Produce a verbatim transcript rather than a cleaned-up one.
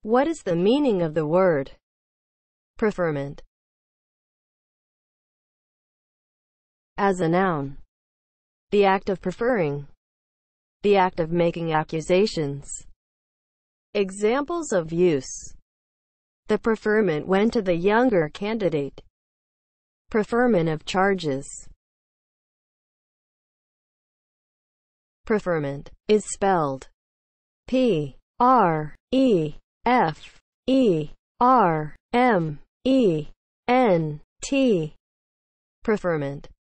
What is the meaning of the word preferment? As a noun, the act of preferring, the act of making accusations. Examples of use: the preferment went to the younger candidate. Preferment of charges. Preferment is spelled P R E F E R M E N T. Preferment